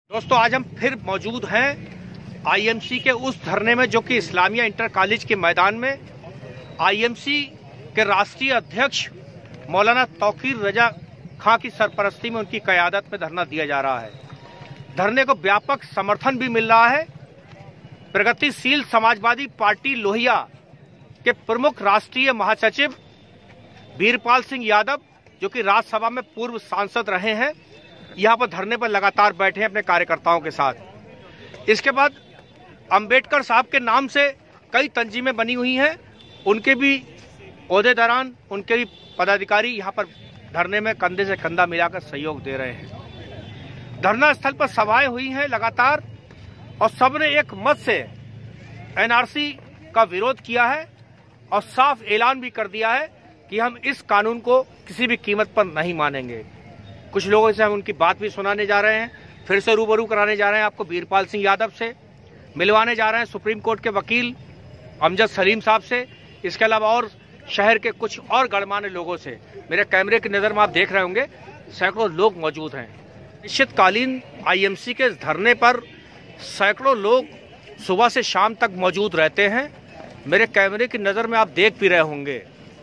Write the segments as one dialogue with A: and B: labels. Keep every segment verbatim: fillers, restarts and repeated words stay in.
A: दोस्तों आज हम फिर मौजूद हैं आईएमसी के उस धरने में जो कि इस्लामिया इंटर कॉलेज के मैदान में आईएमसी के राष्ट्रीय अध्यक्ष मौलाना तौकीर रजा खां की सरपरस्ती में उनकी क़यादत में धरना दिया जा रहा है। धरने को व्यापक समर्थन भी मिल रहा है। प्रगतिशील समाजवादी पार्टी लोहिया के प्रमुख राष्ट्रीय महासचिव वीरपाल सिंह यादव जो कि राज्यसभा में पूर्व सांसद रहे हैं, यहाँ पर धरने पर लगातार बैठे हैं अपने कार्यकर्ताओं के साथ। इसके बाद अंबेडकर साहब के नाम से कई तंजीमें बनी हुई हैं, उनके भी ओहदेदारान, उनके भी पदाधिकारी यहाँ पर धरने में कंधे से कंधा मिलाकर सहयोग दे रहे हैं। धरना स्थल पर सभाएं हुई हैं लगातार और सबने एक मत से एनआरसी का विरोध किया है और साफ ऐलान भी कर दिया है कि हम इस कानून को किसी भी कीमत पर नहीं मानेंगे। कुछ लोगों से हम उनकी बात भी सुनाने जा रहे हैं, फिर से रूबरू कराने जा रहे हैं आपको वीरपाल सिंह यादव से, मिलवाने जा रहे हैं सुप्रीम कोर्ट के वकील अमजद सलीम साहब से, इसके अलावा और शहर के कुछ और गणमान्य लोगों से। मेरे कैमरे की नज़र में आप देख रहे होंगे सैकड़ों लोग मौजूद हैं। निश्चितकालीन आईएमसी के धरने पर सैकड़ों लोग सुबह से शाम तक मौजूद रहते हैं। मेरे कैमरे की नज़र में आप देख भी रहे होंगे।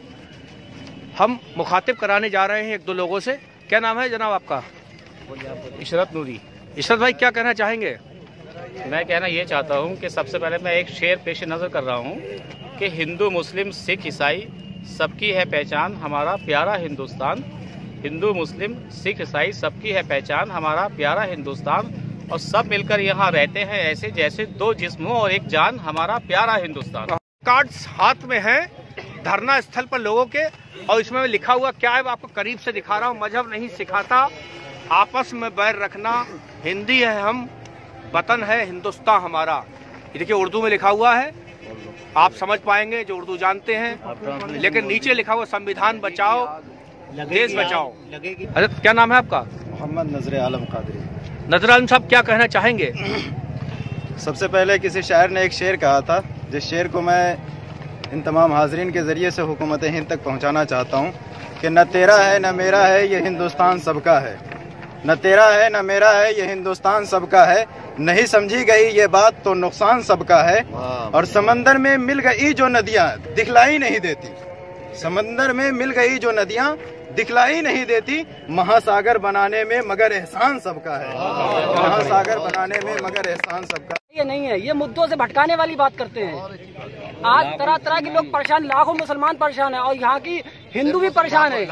A: हम मुखातिब कराने जा रहे हैं एक दो लोगों से। क्या नाम है जनाब आपका?
B: इशरत नूरी।
A: इशरत भाई क्या कहना चाहेंगे?
B: मैं कहना ये चाहता हूँ कि सबसे पहले मैं एक शेर पेश नज़र कर रहा हूँ कि हिंदू मुस्लिम सिख ईसाई सबकी है पहचान हमारा प्यारा हिंदुस्तान। हिंदू मुस्लिम सिख ईसाई सबकी है पहचान हमारा प्यारा हिंदुस्तान, और सब मिलकर यहाँ रहते हैं ऐसे जैसे दो जिस्मों और एक जान हमारा प्यारा हिंदुस्तान।
A: कार्ड्स हाथ में हैं धरना स्थल पर लोगों के, और इसमें लिखा हुआ क्या है वो आपको करीब से दिखा रहा हूँ। मजहब नहीं सिखाता आपस में बैर रखना, हिंदी है हम, वतन है हिंदुस्तान हमारा। ये देखिए उर्दू में लिखा हुआ है, आप समझ पाएंगे जो उर्दू जानते हैं। लेकिन नीचे लिखा हुआ संविधान बचाओ देश बचाओ। अरे क्या नाम है आपका?
C: मोहम्मद नजर आलम कादरी।
A: नजर आलम साहब क्या कहना चाहेंगे?
C: सबसे पहले किसी शायर ने एक शेर कहा था, जिस शेर को मैं इन तमाम हाजरीन के ज़रिए से हुकूमत हिंद तक पहुंचाना चाहता हूं कि न तेरा है न मेरा है ये हिंदुस्तान सबका है। न तेरा है न मेरा है ये हिंदुस्तान सबका है, नहीं समझी गई ये बात तो नुकसान सबका है। और समंदर में मिल गई जो नदियां दिखलाई नहीं देती, समंदर में मिल गई जो नदियां दिखलाई नहीं देती, महासागर बनाने में मगर एहसान सबका है। महासागर बनाने में मगर एहसान सबका।
D: ये नहीं है, ये मुद्दों से भटकाने वाली बात करते हैं। आज तरह तरह के लोग परेशान, लाखों मुसलमान परेशान है और यहाँ की हिंदू भी परेशान है।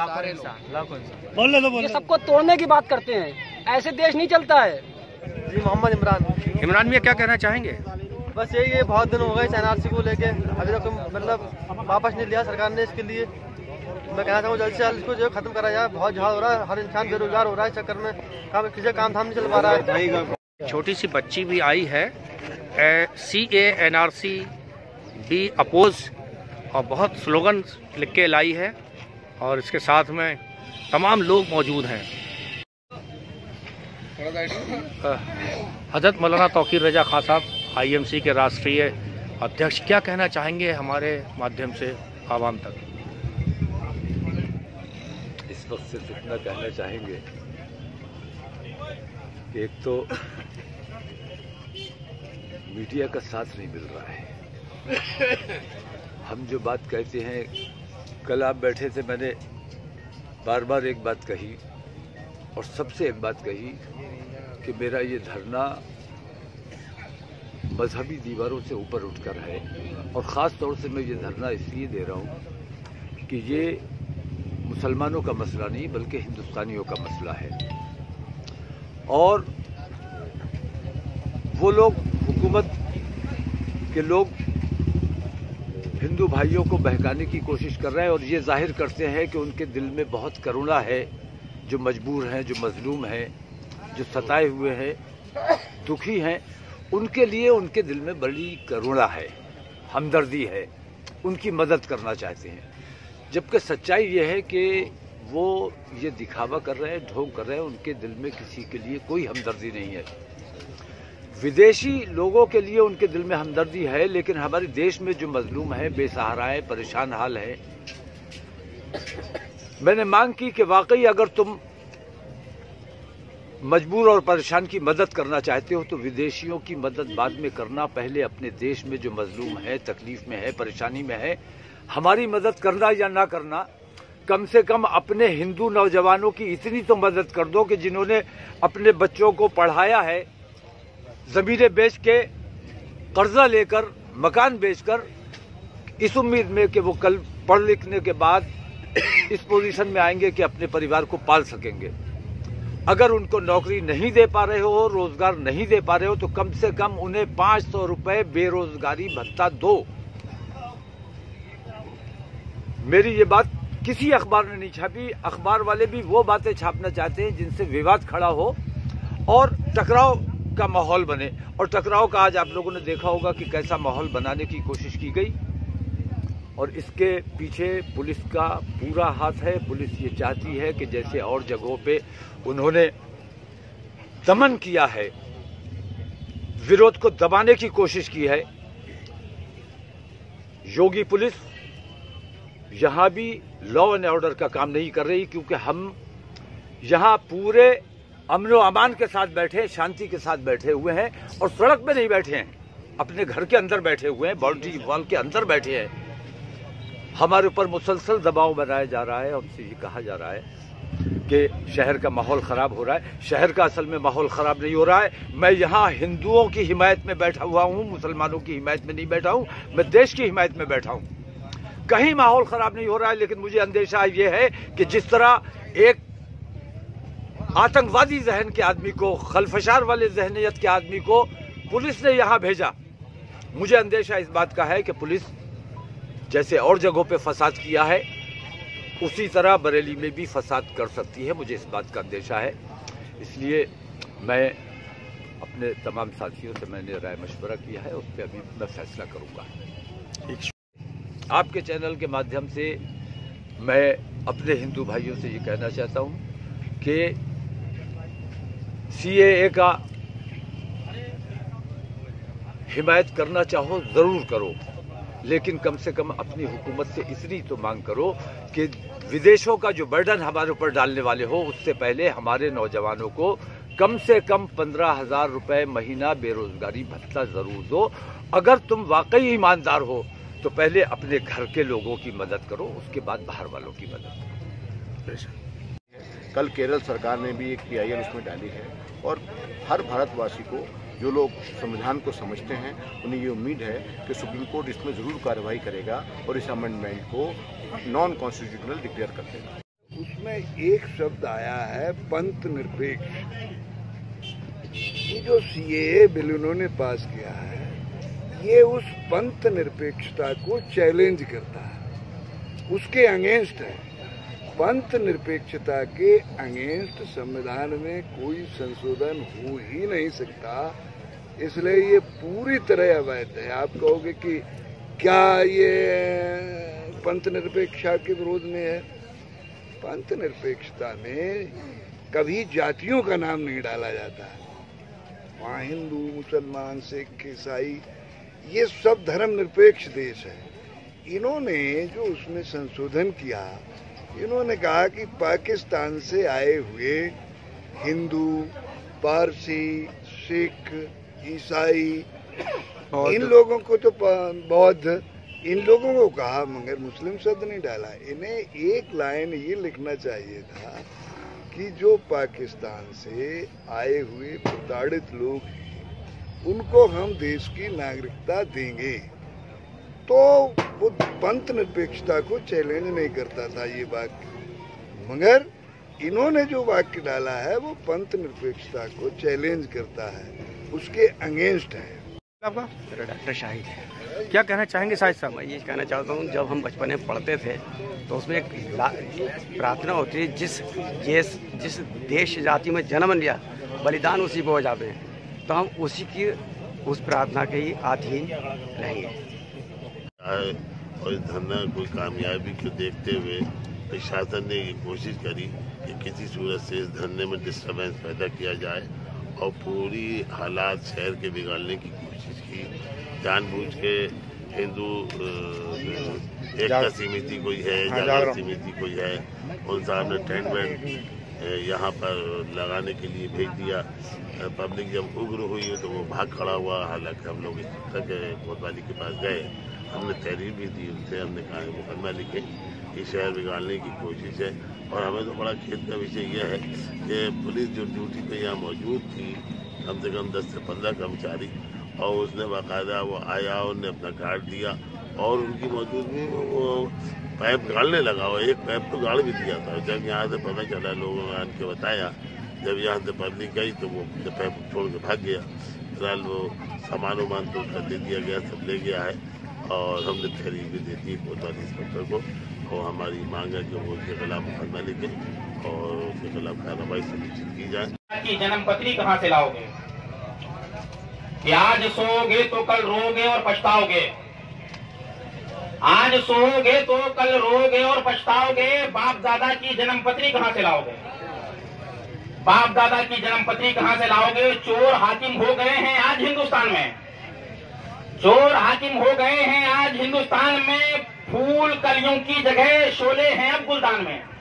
D: ये सबको तोड़ने की बात करते हैं, ऐसे देश नहीं चलता है।
E: जी मोहम्मद इमरान।
A: इमरान में क्या कहना चाहेंगे?
E: बस यही है, बहुत दिन हो गए एनआरसी को लेके, अभी तक मतलब वापस नहीं लिया सरकार ने इसके लिए। मैं कहना चाहूँ जल्द से जल्द इसको जो खत्म करा जाए। बहुत झाड़ हो रहा है, हर इंसान बेरोजगार हो रहा है, चक्कर में काम किसी काम धाम नहीं चल पा रहा है।
A: छोटी सी बच्ची भी आई है, C A N R C B oppose, और बहुत स्लोगन लिख के लाई है और इसके साथ में तमाम लोग मौजूद हैं। हजरत मौलाना तौकीर रजा खां साहब आईएमसी के राष्ट्रीय अध्यक्ष, क्या कहना चाहेंगे हमारे माध्यम से आवाम तक?
F: इस वक्त सिर्फ इतना कहना चाहेंगे कि एक तो मीडिया का साथ नहीं मिल रहा है। हम जो बात कहते हैं, कल आप बैठे थे, मैंने बार बार एक बात कही और सबसे एक बात कही कि मेरा ये धरना मजहबी दीवारों से ऊपर उठकर है, और ख़ास तौर से मैं ये धरना इसलिए दे रहा हूँ कि ये मुसलमानों का मसला नहीं बल्कि हिंदुस्तानियों का मसला है। और वो लोग, हुकूमत के लोग हिंदू भाइयों को बहकाने की कोशिश कर रहे हैं और ये जाहिर करते हैं कि उनके दिल में बहुत करुणा है, जो मजबूर हैं, जो मजलूम हैं, जो सताए हुए हैं, दुखी हैं, उनके लिए उनके दिल में बड़ी करुणा है, हमदर्दी है, उनकी मदद करना चाहते हैं। जबकि सच्चाई ये है कि वो ये दिखावा कर रहे हैं, ढोंग कर रहे हैं, उनके दिल में किसी के लिए कोई हमदर्दी नहीं है। विदेशी लोगों के लिए उनके दिल में हमदर्दी है, लेकिन हमारे देश में जो मजलूम है, बेसहारा है, परेशान हाल है, मैंने मांग की कि वाकई अगर तुम मजबूर और परेशान की मदद करना चाहते हो तो विदेशियों की मदद बाद में करना, पहले अपने देश में जो मजलूम है, तकलीफ में है, परेशानी में है, हमारी मदद करना या ना करना, कम से कम अपने हिंदू नौजवानों की इतनी तो मदद कर दो कि जिन्होंने अपने बच्चों को पढ़ाया है, जमीनें बेच के, कर्जा लेकर, मकान बेचकर, इस उम्मीद में कि वो कल पढ़ लिखने के बाद इस पोजीशन में आएंगे कि अपने परिवार को पाल सकेंगे। अगर उनको नौकरी नहीं दे पा रहे हो, रोजगार नहीं दे पा रहे हो, तो कम से कम उन्हें पांच सौ रुपए बेरोजगारी भत्ता दो। मेरी ये बात किसी अखबार ने नहीं छापी। अखबार वाले भी वो बातें छापना चाहते हैं जिनसे विवाद खड़ा हो और टकराव का माहौल बने। और टकराव का आज आप लोगों ने देखा होगा कि कैसा माहौल बनाने की कोशिश की गई, और इसके पीछे पुलिस का पूरा हाथ है। पुलिस ये चाहती है कि जैसे और जगहों पे उन्होंने दमन किया है, विरोध को दबाने की कोशिश की है, योगी पुलिस यहां भी लॉ एंड ऑर्डर का काम नहीं कर रही, क्योंकि हम यहां पूरे अमन व अमान के साथ बैठे, शांति के साथ बैठे हुए हैं और सड़क पे नहीं बैठे हैं, अपने घर के अंदर बैठे हुए हैं, बाउंड्री वॉल के अंदर बैठे हैं। हमारे ऊपर मुसलसल दबाव बनाया जा रहा है, हमसे ये कहा जा रहा है कि शहर का माहौल खराब हो रहा है। शहर का असल में माहौल खराब नहीं हो रहा है। मैं यहाँ हिंदुओं की हिमायत में बैठा हुआ हूँ, मुसलमानों की हिमायत में नहीं बैठा हूँ, मैं देश की हिमायत में बैठा हूँ। कहीं माहौल खराब नहीं हो रहा है, लेकिन मुझे अंदेशा ये है कि जिस तरह एक आतंकवादी जहन के आदमी को, खलफशार वाले जहनियत के आदमी को पुलिस ने यहाँ भेजा, मुझे अंदेशा इस बात का है कि पुलिस जैसे और जगहों पे फसाद किया है, उसी तरह बरेली में भी फसाद कर सकती है। मुझे इस बात का अंदेशा है। इसलिए मैं अपने तमाम साथियों से मैंने राय मशवरा किया है, उस पर अभी मैं फैसला करूंगा। आपके चैनल के माध्यम से मैं अपने हिंदू भाइयों से ये कहना चाहता हूं कि सी ए ए का हिमायत करना चाहो जरूर करो, लेकिन कम से कम अपनी हुकूमत से इतनी तो मांग करो कि विदेशों का जो बर्डन हमारे ऊपर डालने वाले हो, उससे पहले हमारे नौजवानों को कम से कम पंद्रह हजार रुपए महीना बेरोजगारी भत्ता जरूर दो। अगर तुम वाकई ईमानदार हो तो पहले अपने घर के लोगों की मदद करो, उसके बाद बाहर वालों की मदद करो।
G: कल केरल सरकार ने भी एक पी आई एल उसमें डाली है, और हर भारतवासी को, जो लोग संविधान को समझते हैं, उन्हें ये उम्मीद है कि सुप्रीम कोर्ट इसमें ज़रूर कार्रवाई करेगा और इस अमेंडमेंट को नॉन कॉन्स्टिट्यूशनल डिक्लेयर कर देगा।
H: उसमें एक शब्द आया है पंथ निरपेक्ष। ये जो सी ए ए बिल उन्होंने पास किया है, ये उस पंथ निरपेक्षता को चैलेंज करता है, उसके अगेंस्ट है। पंथ निरपेक्षता के अगेंस्ट संविधान में कोई संशोधन हो ही नहीं सकता, इसलिए ये पूरी तरह अवैध है। आप कहोगे कि क्या ये पंथ निरपेक्षता के विरोध में है? पंथ निरपेक्षता में कभी जातियों का नाम नहीं डाला जाता। वहाँ हिंदू, मुसलमान, सिख, ईसाई, ये सब धर्म निरपेक्ष देश है। इन्होंने जो उसमें संशोधन किया, इन्होंने कहा कि पाकिस्तान से आए हुए हिंदू, पारसी, सिख, ईसाई, इन लोगों को तो बौद्ध, इन लोगों को कहा, मगर मुस्लिम शब्द नहीं डाला। इन्हें एक लाइन ये लिखना चाहिए था कि जो पाकिस्तान से आए हुए प्रताड़ित लोग हैं, उनको हम देश की नागरिकता देंगे। तो वो पंथ निरपेक्षता को चैलेंज नहीं करता था ये वाक्य, मगर इन्होंने जो वाक्य डाला है वो पंथ निरपेक्षता को चैलेंज करता है, उसके अगेंस्ट है।
I: आपका डॉक्टर शाहिद है, क्या कहना चाहेंगे शाहिद साहब? मैं ये कहना चाहता हूँ, जब हम बचपन में पढ़ते थे तो उसमें एक प्रार्थना होती है, जिस जिस जिस देश जाति में जन्म लिया बलिदान उसी को हो जाते हैं, तो हम उसी की उस प्रार्थना के ही अधीन रहेंगे।
J: और इस धरना कोई कामयाबी को देखते हुए प्रशासन ने ये कोशिश करी कि किसी सूरत से इस धरने में डिस्टर्बेंस पैदा किया जाए और पूरी हालात शहर के बिगाड़ने की कोशिश की। जानबूझ के हिंदू एकता समिति कोई है, जागरण समिति कोई है, उन साहब ने टेंट वेंट यहाँ पर लगाने के लिए भेज दिया। पब्लिक जब उग्र हुई तो वो भाग खड़ा हुआ। हालांकि हम लोग तक कोतवाली के पास गए, हमने तहरीर भी दी उनसे, हमने कहा मुकदमा लिखे, ये शहर बिगाड़ने की कोशिश है। और हमें तो बड़ा खेद का विषय यह है कि पुलिस जो ड्यूटी पे यहाँ मौजूद थी, कम से कम दस से पंद्रह कर्मचारी, और उसने बाकायदा वो आया, उन्हें अपना गार्ड दिया और उनकी मौजूदगी में वो पाइप गाड़ने लगा। और एक पाइप तो गाड़ भी दिया था। जब यहाँ से पता चला, लोगों ने आन के बताया, जब यहाँ से पब्लिक गई तो वो पाइप छोड़ के भाग गया। फिलहाल वो सामान वामान तो उसका दे दिया गया, सब ले गया है और हमने तहरीर भी दे दी कोतवाली इंस्पेक्टर को। और हमारी मांग है कि वो उसके खिलाफ मुकदमा लिखे और उसके खिलाफ कार्रवाई सुनिश्चित की जाए।
K: की जन्म पत्री कहाँ से लाओगे कि आज सोओगे तो कल रोओगे और पछताओगे? आज सोओगे तो कल रोओगे और पछताओगे। बाप दादा की जन्म पत्री कहाँ से लाओगे? बाप दादा की जन्म पत्री कहाँ से लाओगे? चोर हाकिम हो गए हैं आज हिंदुस्तान में, चोर हाकिम हो गए हैं आज हिंदुस्तान में। फूल कलियों की जगह शोले हैं अब गुलदान में।